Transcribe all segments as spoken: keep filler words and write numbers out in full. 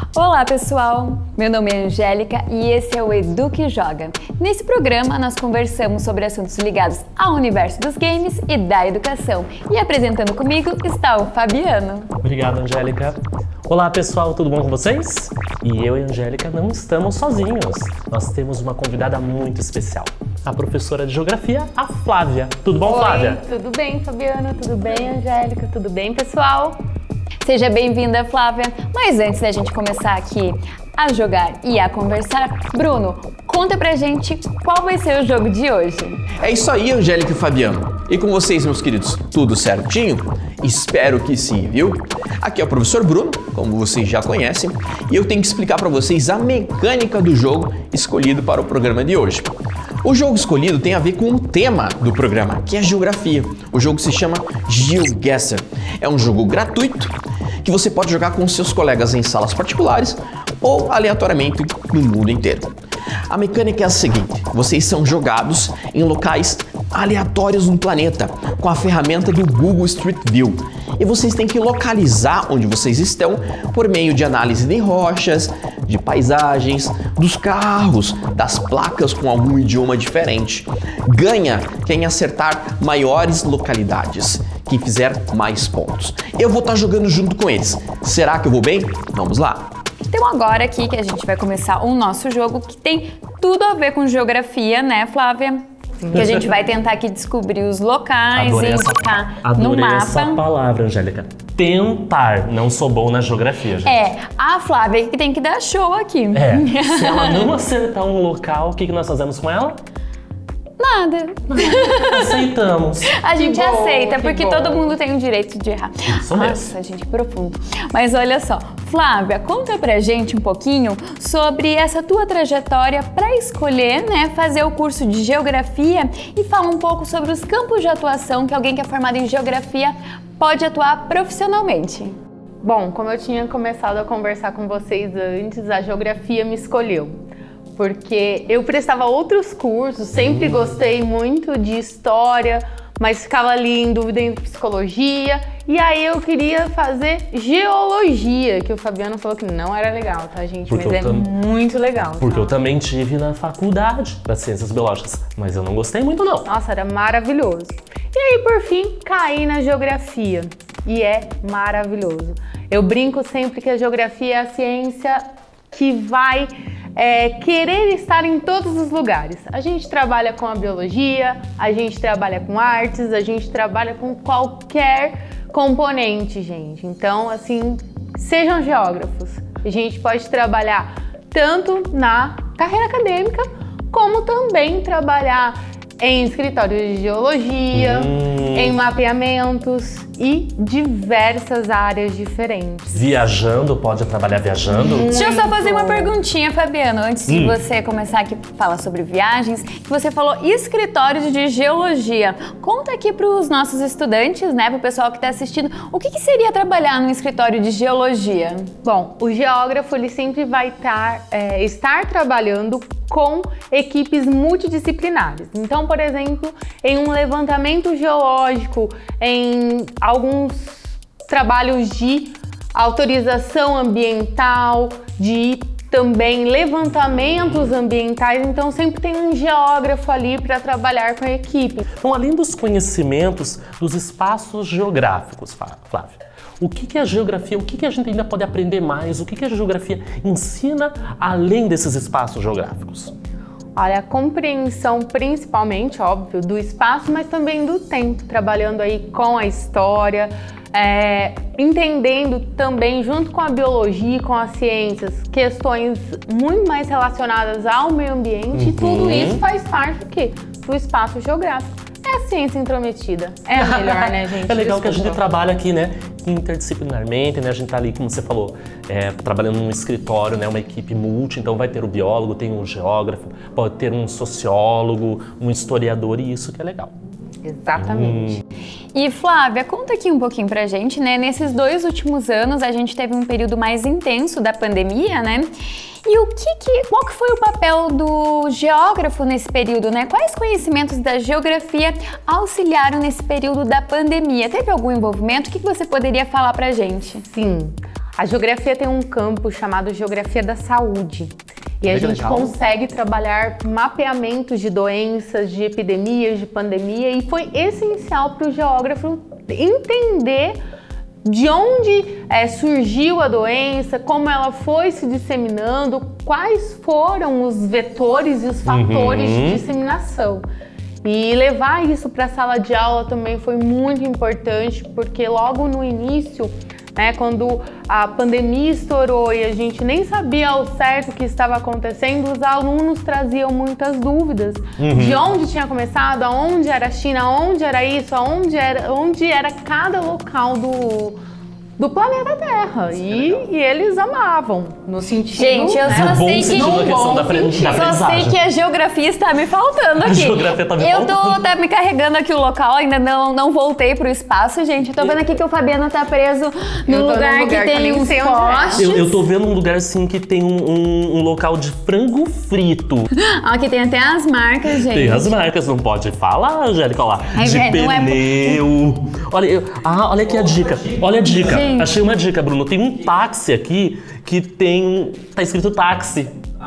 Olá pessoal, meu nome é Angélica e esse é o Edu que Joga. Nesse programa nós conversamos sobre assuntos ligados ao universo dos games e da educação. E apresentando comigo está o Fabiano. Obrigado, Angélica. Olá pessoal, tudo bom com vocês? E eu e a Angélica não estamos sozinhos. Nós temos uma convidada muito especial, a professora de Geografia, a Flávia. Tudo bom, Oi, Flávia? Tudo bem, Fabiano? Tudo bem, Angélica? Tudo bem, pessoal? Seja bem-vinda, Flávia. Mas antes da gente começar aqui a jogar e a conversar, Bruno, conta pra gente qual vai ser o jogo de hoje. É isso aí, Angélica e Fabiano. E com vocês, meus queridos, tudo certinho? Espero que sim, viu? Aqui é o professor Bruno, como vocês já conhecem, e eu tenho que explicar para vocês a mecânica do jogo escolhido para o programa de hoje. O jogo escolhido tem a ver com o tema do programa, que é geografia. O jogo se chama GeoGuessr. É um jogo gratuito que você pode jogar com seus colegas em salas particulares ou aleatoriamente no mundo inteiro. A mecânica é a seguinte: vocês são jogados em locais aleatórios no planeta com a ferramenta do Google Street View. E vocês têm que localizar onde vocês estão por meio de análise de rochas, de paisagens, dos carros, das placas com algum idioma diferente. Ganha quem acertar maiores localidades, quem fizer mais pontos. Eu vou estar jogando junto com eles. Será que eu vou bem? Vamos lá! Então agora aqui que a gente vai começar o nosso jogo, que tem tudo a ver com geografia, né, Flávia? Que a gente vai tentar aqui descobrir os locais Adorei e essa, indicar adorei no mapa. essa palavra, Angélica. Tentar. Não sou bom na geografia, gente. É, a Flávia que tem que dar show aqui. É. Se ela não acertar um local, o que, que nós fazemos com ela? Nada. Aceitamos. A gente bom, aceita, que porque bom. todo mundo tem o direito de errar. Isso mesmo. Nossa, gente, profundo. Mas olha só, Flávia, conta pra gente um pouquinho sobre essa tua trajetória para escolher, né, fazer o curso de Geografia e fala um pouco sobre os campos de atuação que alguém que é formado em Geografia pode atuar profissionalmente. Bom, como eu tinha começado a conversar com vocês antes, a geografia me escolheu. Porque eu prestava outros cursos, sempre gostei muito de história, mas ficava ali em dúvida entre psicologia. E aí eu queria fazer geologia, que o Fabiano falou que não era legal, tá, gente? Porque mas é tam... muito legal. Porque tá? eu também tive na faculdade das ciências biológicas, mas eu não gostei muito não. Nossa, era maravilhoso. E aí, por fim, caí na geografia. E é maravilhoso. Eu brinco sempre que a geografia é a ciência que vai é, querer estar em todos os lugares. A gente trabalha com a biologia, a gente trabalha com artes, a gente trabalha com qualquer componente, gente. Então, assim, sejam geógrafos. A gente pode trabalhar tanto na carreira acadêmica, como também trabalhar em escritórios de geologia, hum. em mapeamentos e diversas áreas diferentes. Viajando, pode trabalhar viajando? Muito. Deixa eu só fazer uma perguntinha, Fabiano, antes hum. de você começar aqui a falar sobre viagens, que você falou escritórios de geologia. Conta aqui para os nossos estudantes, né, para o pessoal que está assistindo, o que, que seria trabalhar num escritório de geologia? Bom, o geógrafo ele sempre vai estar, é, estar trabalhando com equipes multidisciplinares. Então, por exemplo, em um levantamento geológico, em alguns trabalhos de autorização ambiental, de também levantamentos ambientais, então sempre tem um geógrafo ali para trabalhar com a equipe. Então, além dos conhecimentos dos espaços geográficos, Flávia, o que que é a geografia, o que que a gente ainda pode aprender mais, o que que a geografia ensina além desses espaços geográficos? Olha, a compreensão principalmente, óbvio, do espaço, mas também do tempo, trabalhando aí com a história, é, entendendo também, junto com a biologia e com as ciências, questões muito mais relacionadas ao meio ambiente, uhum. e tudo isso faz parte do quê? Do espaço geográfico. É a ciência intrometida. É a melhor, né, gente? É legal Desculpa. que a gente trabalha aqui, né, interdisciplinarmente, né? A gente tá ali, como você falou, é, trabalhando num escritório, né, uma equipe multi, então vai ter o biólogo, tem um geógrafo, pode ter um sociólogo, um historiador, e isso que é legal. Exatamente. Hum. E Flávia, conta aqui um pouquinho pra gente, né? Nesses dois últimos anos a gente teve um período mais intenso da pandemia, né? E o que que, qual que foi o papel do geógrafo nesse período, né? Quais conhecimentos da geografia auxiliaram nesse período da pandemia? Teve algum envolvimento? O que que você poderia falar pra gente? Sim. A geografia tem um campo chamado Geografia da Saúde. E a Que gente legal. consegue trabalhar mapeamentos de doenças, de epidemias, de pandemia, e foi essencial para o geógrafo entender de onde é, surgiu a doença, como ela foi se disseminando, quais foram os vetores e os fatores Uhum. de disseminação. E levar isso para a sala de aula também foi muito importante, porque logo no início, né, quando a pandemia estourou e a gente nem sabia ao certo o que estava acontecendo, os alunos traziam muitas dúvidas Uhum. de onde tinha começado, aonde era a China, aonde era isso, aonde era, onde era cada local do, do planeta Terra. E, e eles amavam, no sentido... Gente, eu né, só No bom sei que... sentido da questão da apren- da Só sei aprendizagem. que a geografia está me faltando aqui. geografia tá me eu tô faltando. tá me carregando aqui o local, ainda não, não voltei pro espaço, gente. Eu tô vendo aqui que o Fabiano tá preso Eu no tô num lugar, lugar que que eu tem nem uns sei onde é. postes. Eu, eu tô vendo um lugar assim que tem um, um- um local de frango frito. Ó, aqui tem até as marcas, gente. Tem as marcas, não pode falar, Angélica, olha lá. Ai, De velho, não é- pneu. Olha, eu- ah, olha aqui a dica. Olha a dica. Gente. Achei uma dica, Bruno. Tem um táxi aqui que tem. Tá escrito táxi.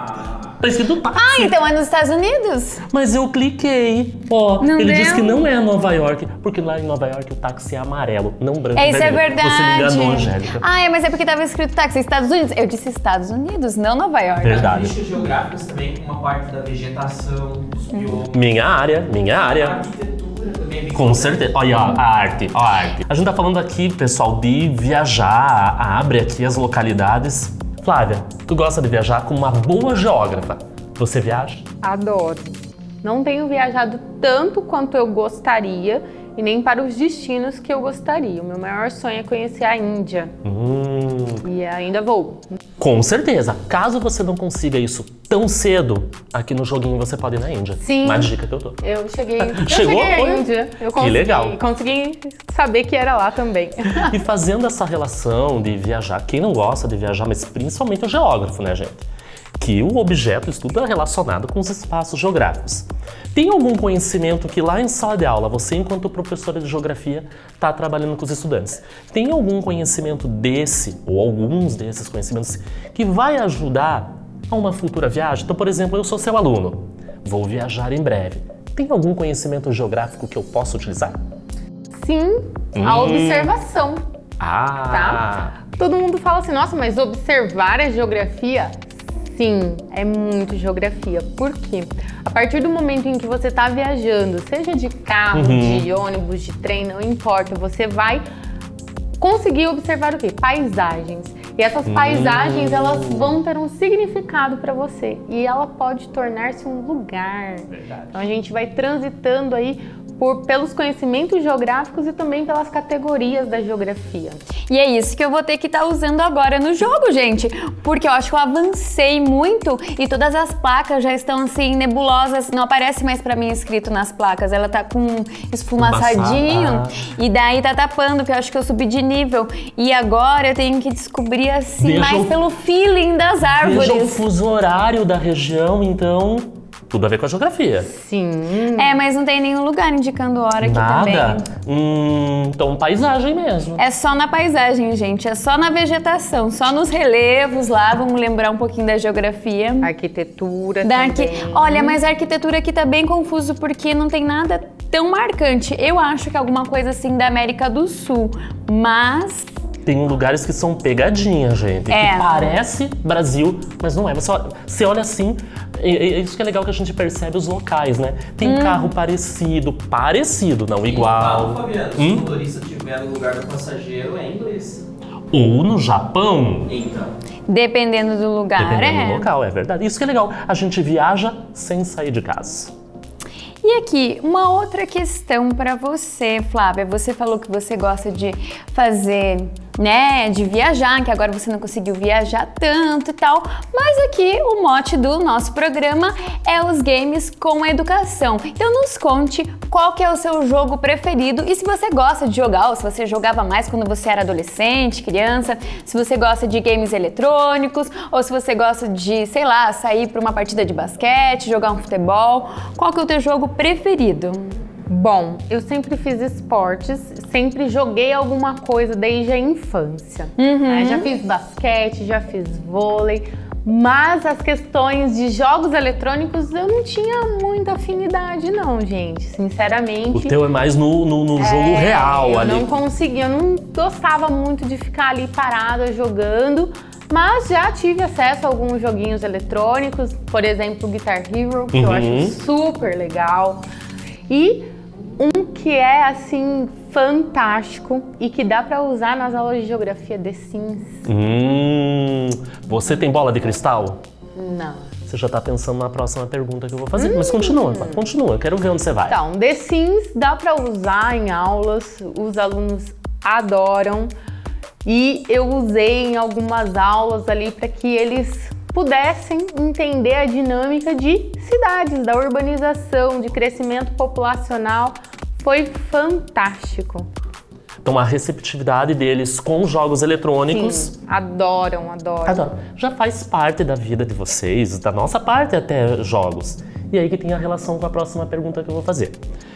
Tá escrito táxi. Ah, então é nos Estados Unidos? Mas eu cliquei. Ó, Não ele deu? disse que não é Nova York, porque lá em Nova York o táxi é amarelo, não branco. É, isso e é vermelho. verdade. Você me enganou, Angélica. Ah, é, mas é porque tava escrito táxi Estados Unidos. Eu disse Estados Unidos, não Nova York. Verdade. Bichos geográficos também, com uma parte da vegetação, dos biomas. Minha área, minha A área. arquitetura também é bem Com certeza. Olha ó, a arte, ó a arte. A gente tá falando aqui, pessoal, de viajar, abre aqui as localidades. Flávia, tu gosta de viajar como uma boa geógrafa. Você viaja? Adoro. Não tenho viajado tanto quanto eu gostaria e nem para os destinos que eu gostaria. O meu maior sonho é conhecer a Índia Hum, e ainda vou. com certeza. Caso você não consiga isso tão cedo, aqui no joguinho você pode ir na Índia. Sim. Uma dica que eu tô. Eu cheguei, eu Chegou? cheguei Foi? à Índia. Eu Que consegui, legal. Consegui saber que era lá também. E fazendo essa relação de viajar, quem não gosta de viajar, mas principalmente o geógrafo, né, gente? Que o objeto, o estudo é relacionado com os espaços geográficos. Tem algum conhecimento que lá em sala de aula, você enquanto professora de geografia está trabalhando com os estudantes, tem algum conhecimento desse, ou alguns desses conhecimentos, que vai ajudar a uma futura viagem? Então, por exemplo, eu sou seu aluno, vou viajar em breve. Tem algum conhecimento geográfico que eu possa utilizar? Sim, a Hum. observação. Ah! Tá? Todo mundo fala assim, nossa, mas observar é geografia? Sim, é muito geografia. Por quê? A partir do momento em que você está viajando, seja de carro, Uhum. de ônibus, de trem, não importa, você vai conseguir observar o quê? Paisagens. E essas paisagens, elas vão ter um significado para você. E ela pode tornar-se um lugar. Verdade. Então a gente vai transitando aí por, pelos conhecimentos geográficos e também pelas categorias da geografia. E é isso que eu vou ter que estar usando agora no jogo, gente. Porque eu acho que eu avancei muito e todas as placas já estão assim nebulosas. Não aparece mais pra mim escrito nas placas. Ela tá com esfumaçadinho Embaçada. e daí tá tapando, porque eu acho que eu subi de nível. E agora eu tenho que descobrir assim Veja mais o- pelo feeling das Veja o árvores. fuso horário da região, então tudo a ver com a geografia. Sim. É, mas não tem nenhum lugar indicando hora aqui Nada? também. Hum, então paisagem mesmo. É só na paisagem, gente. É só na vegetação, só nos relevos lá. Vamos lembrar um pouquinho da geografia. Arquitetura Da arqui... também. Olha, mas a arquitetura aqui tá bem confuso porque não tem nada tão marcante. Eu acho que é alguma coisa assim da América do Sul, mas Tem lugares que são pegadinha, gente. É. Que parece Brasil, mas não é. Você olha, você olha assim, é, é isso que é legal que a gente percebe os locais, né? Tem Hum. carro parecido, parecido, não E igual. o carro, Fabiano, se Hum? o motorista estiver no lugar do passageiro, é inglês. Ou no Japão, Então, dependendo do lugar, dependendo é. do local, é verdade. Isso que é legal. A gente viaja sem sair de casa. E aqui, uma outra questão para você, Flávia. Você falou que você gosta de fazer, né, de viajar, que agora você não conseguiu viajar tanto e tal. Mas aqui o mote do nosso programa é os games com educação. Então nos conte qual que é o seu jogo preferido e se você gosta de jogar, ou se você jogava mais quando você era adolescente, criança, se você gosta de games eletrônicos, ou se você gosta de, sei lá, sair para uma partida de basquete, jogar um futebol. Qual que é o teu jogo preferido? Bom, eu sempre fiz esportes, sempre joguei alguma coisa desde a infância. Uhum. Né? Já fiz basquete, já fiz vôlei, mas as questões de jogos eletrônicos eu não tinha muita afinidade não, gente, sinceramente. O teu é mais no, no, no jogo É, real eu ali. não conseguia, eu não gostava muito de ficar ali parada jogando, mas já tive acesso a alguns joguinhos eletrônicos, por exemplo, o Guitar Hero, que eu Uhum. acho super legal. E um que é, assim, fantástico e que dá pra usar nas aulas de geografia, The Sims. Hum, você tem bola de cristal? Não. Você já tá pensando na próxima pergunta que eu vou fazer, mas continua, continua, eu quero ver onde você vai. Então, The Sims dá pra usar em aulas, os alunos adoram. E eu usei em algumas aulas ali para que eles pudessem entender a dinâmica de cidades, da urbanização, de crescimento populacional. Foi fantástico. Então a receptividade deles com jogos eletrônicos... Sim, adoram, adoram. Adoro. Já faz parte da vida de vocês, da nossa parte até jogos. E aí que tem a relação com a próxima pergunta que eu vou fazer.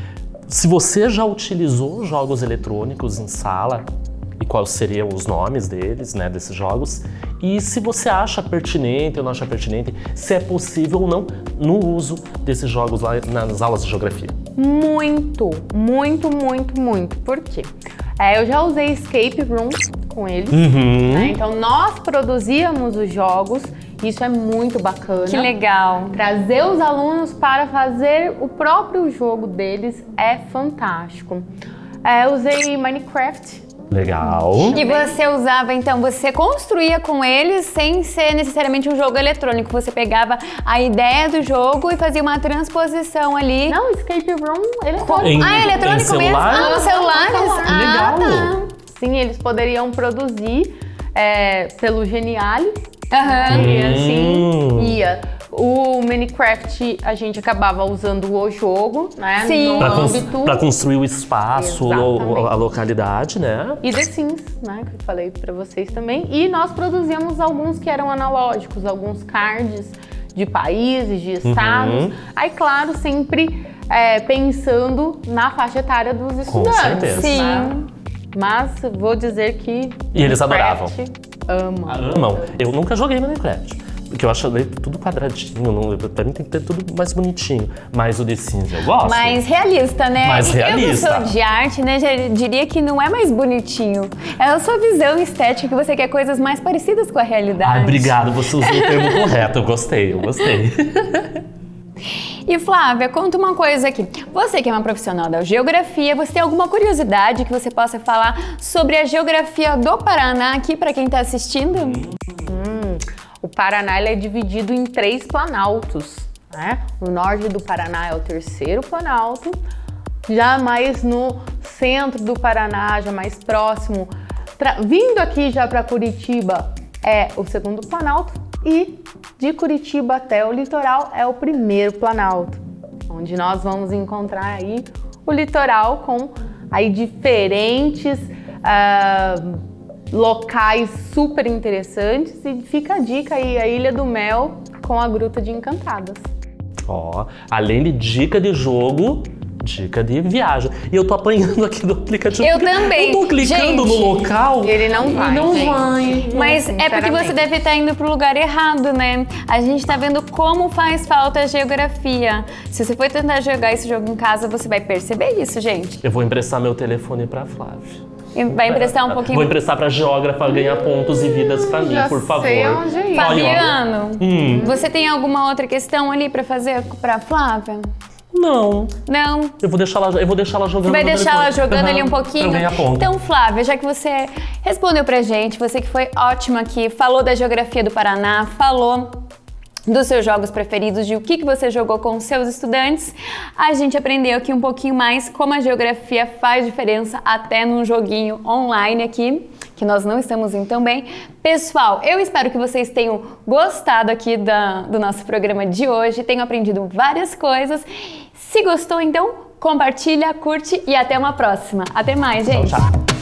Se você já utilizou jogos eletrônicos em sala, e quais seriam os nomes deles, né, desses jogos, e se você acha pertinente ou não acha pertinente, se é possível ou não no uso desses jogos lá nas aulas de geografia. Muito, muito, muito, muito. Por quê? É, eu já usei Escape Room com eles, Uhum. né? Então nós produzíamos os jogos, isso é muito bacana. Que legal. Trazer os alunos para fazer o próprio jogo deles é fantástico. É, eu usei Minecraft. Legal. E você usava, então, você construía com eles sem ser necessariamente um jogo eletrônico. Você pegava a ideia do jogo e fazia uma transposição ali. Não, Escape Room, eletrônico. Em- Ah, é eletrônico em celular? mesmo? Ah, nos celulares? celular. Ah, Legal. tá. Sim, eles poderiam produzir é, pelo Geniali. Aham. E assim Hum. ia. O Minecraft a gente acabava usando o jogo, né? Sim. No Pra, cons- âmbito. pra construir o espaço, Exatamente. o- a localidade, né? E The Sims, né? Que eu falei pra vocês também. E nós produzíamos alguns que eram analógicos, alguns cards de países, de estados. Uhum. Aí, claro, sempre é, pensando na faixa etária dos estudantes. certeza. Sim. né? Mas vou dizer que. E eles Minecraft Ama. Amam. Eu nunca joguei Minecraft. Porque eu acho ele tudo quadradinho, não, pra mim tem que ter tudo mais bonitinho. Mas o The Sims eu gosto. Mais realista, né? Mais realista. Eu que sou de arte, né, já diria que não é mais bonitinho. É a sua visão estética que você quer coisas mais parecidas com a realidade. Ai, obrigado, você usou o termo correto. Eu gostei, eu gostei. E Flávia, conta uma coisa aqui. Você que é uma profissional da geografia, você tem alguma curiosidade que você possa falar sobre a geografia do Paraná aqui para quem está assistindo? Hum, o Paraná ele é dividido em três planaltos, né? O norte do Paraná é o terceiro planalto, já mais no centro do Paraná, já mais próximo, vindo aqui já para Curitiba é o segundo planalto e de Curitiba até o litoral é o primeiro planalto, onde nós vamos encontrar aí o litoral com aí diferentes uh, locais super interessantes e fica a dica aí, a Ilha do Mel com a Gruta de Encantadas. Ó, além de dica de jogo, dica de viagem. E eu tô apanhando aqui do aplicativo. Eu porque também. Eu tô clicando Gente, no local. Ele não vai, e não gente. vai. Mas é porque você deve estar indo pro lugar errado, né? A gente tá vendo como faz falta a geografia. Se você for tentar jogar esse jogo em casa, você vai perceber isso, gente. Eu vou emprestar meu telefone pra Flávia. E vai emprestar um pouquinho. Vou emprestar pra geógrafa ganhar pontos e vidas pra mim, Já por favor. sei onde é isso. Olha, ó. Fabiano, Hum. você tem alguma outra questão ali pra fazer pra Flávia? Não. Não? Eu vou deixar ela, eu vou deixar ela jogando. Vai no deixar ela telefone. jogando Uhum, ali um pra pouquinho? eu ganhar ponto. Então, Flávia, já que você respondeu pra gente, você que foi ótima aqui, falou da geografia do Paraná, falou dos seus jogos preferidos, de o que que você jogou com os seus estudantes, a gente aprendeu aqui um pouquinho mais como a geografia faz diferença até num joguinho online aqui, que nós não estamos indo tão bem. Pessoal, eu espero que vocês tenham gostado aqui da, do nosso programa de hoje, tenham aprendido várias coisas. Se gostou, então, compartilha, curte e até uma próxima. Até mais, gente! Tchau, tchau.